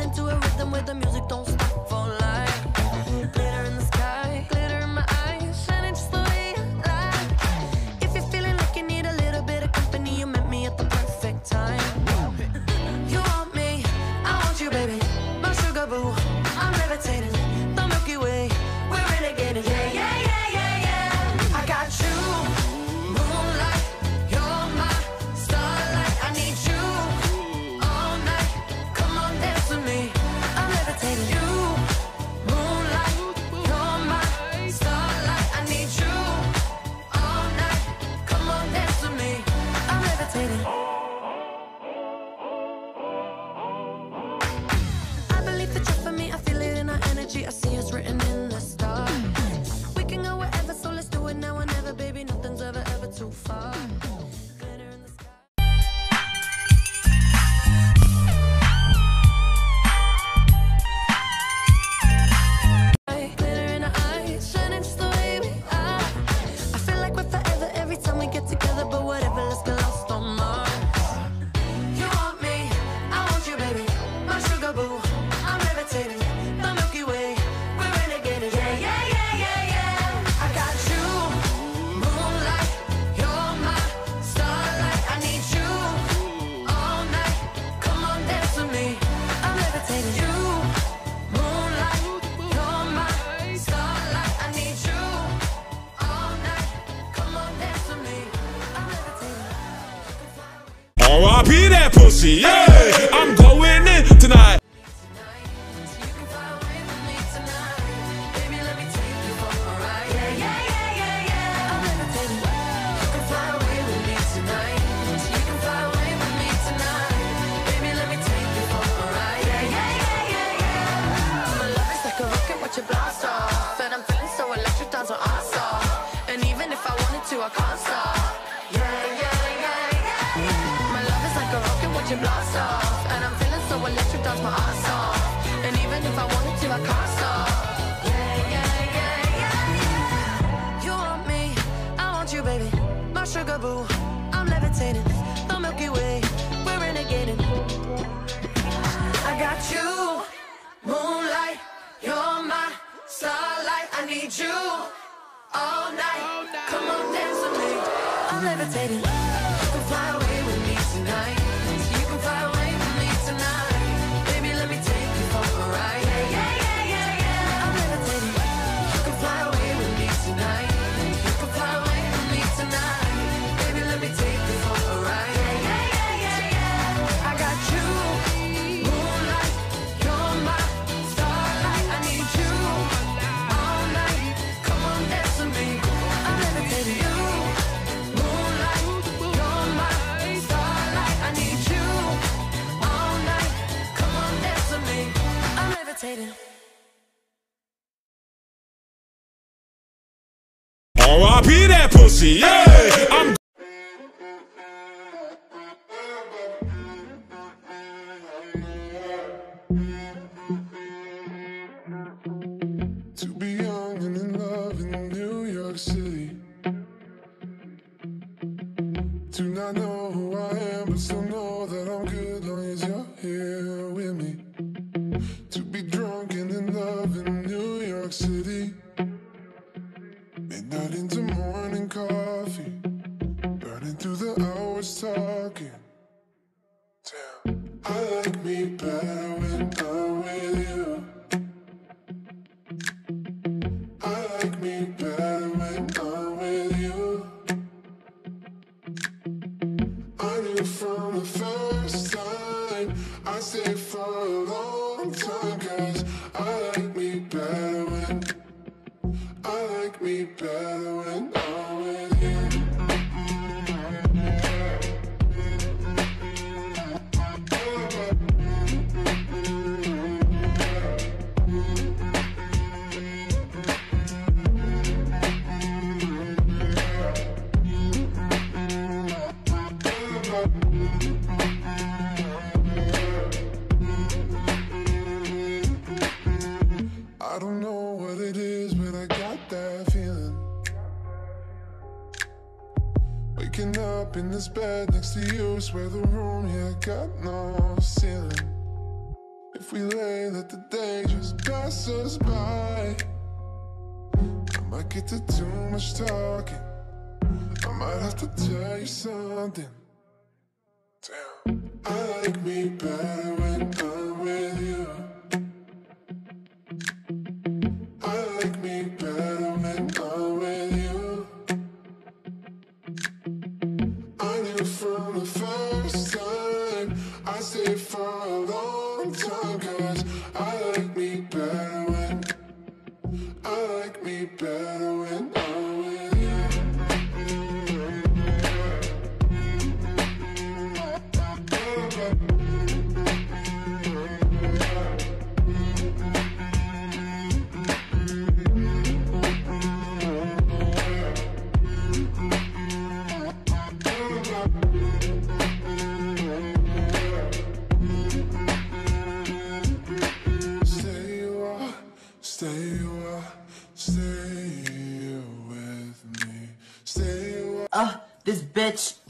into a rhythm where the music don't stop for life. Glitter in the sky, glitter in my eyes, shining just the way I like. If you're feeling like you need a little bit of company, you met me at the perfect time. You want me, I want you, baby, my sugar boo. I'm levitating, the Milky Way, we're renegading. Yeah, yeah, yeah, yeah, yeah. I got you, moonlight, you're my starlight. I need you all night. Come on, dance with me. I'm levitating. You, moonlight, you're my starlight. I need you all night. Come on, dance with me. I'm levitating. I believe that you're for me. I feel it in our energy. I see us written in the stars. We can go wherever, so let's do it now or never, baby. Nothing's ever, ever too far. Glitter in the sky. Glitter in our eyes, shining just the way we are. I feel like we're forever every time we get together, but whatever, let's get lost on Mars. You want me, I want you, baby, my sugar boo. I'm levitating, the Milky Way, we're renegading. Yeah, yeah, yeah, yeah, yeah. I got you, moonlight, you're my starlight. I need you all night. Come on, dance with me. I'm levitating. You, moonlight, you're my starlight. I need you all night. Come on, dance with me. I'm levitating. R.I.P. that pussy, yeah. I'm going in tonight. You can fly away with me tonight. Baby, let me take you for a ride. Yeah, yeah, yeah, yeah, yeah. I'm levitating. You can fly away with me tonight. You can fly away with me tonight. Baby, let me take you for a ride. Yeah, yeah, yeah, yeah, yeah. My love is like a rocket, watch it blast off. And I'm feeling so electric, dance on our song. And even if I wanted to, I can't stop. Yeah, yeah, yeah, yeah. My love is like a rocket, watch it blast off. And I'm feeling so electric, dance my ass off. And even if I wanted to, I can't stop. Yeah, yeah, yeah, yeah. You want me, I want you, baby, my sugar boo. I'm levitating, the Milky Way, we're renegading. I got you, moonlight, you're my starlight. I need you all night. Come on, dance with me. I'm levitating. You can fly away with me tonight. You can fly away with me tonight. Baby, let me take you for a ride. Yeah, yeah, yeah, yeah, yeah. I'm levitating. You can fly away with me tonight. You can fly away with me tonight. Baby, let me take you for a ride. Yeah, yeah, yeah, yeah, yeah. I got you, moonlight, you're my starlight. I need you all night. Come on, dance with me. I'm levitating. You, moonlight, you're my starlight. I need you all night. Come on, dance with me. I'm levitating. R.I.P. that pussy, yeah. I'm To be young and in love in New York City. To not know who I am, but still know that I'm good long as you're here with me. To be drunk and in love in New York City. Midnight into morning coffee, burning through the hours talking. Damn, I like me better when I'm with you. I like me better when I'm with you. I knew from the first time I stayed for a long time, 'cause I like me better when I like me better when I'm with you. I don't know what it is, but I got that feeling. Waking up in this bed next to you, swear the room, yeah, got no ceiling. It if we let the day just pass us by? I might get to too much talking. I might have to tell you something. Damn. I like me better when I'm with you. I like me better when I'm with you. I knew from the first time, I stayed for a long time, 'cause I like me better when I'm with you. This bitch.